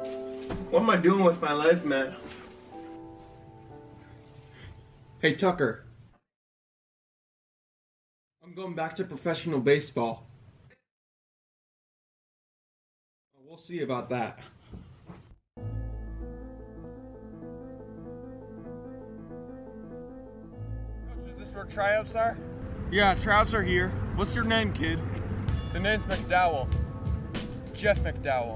What am I doing with my life, man? Hey, Tucker. I'm going back to professional baseball. We'll see about that. Coach, is this where tryouts are? Yeah, tryouts are here. What's your name, kid? The name's McDowell. Jeff McDowell.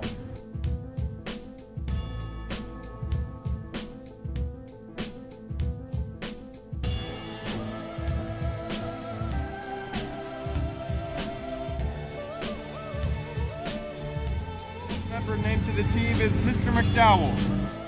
Member named to the team is Mr. McDowell.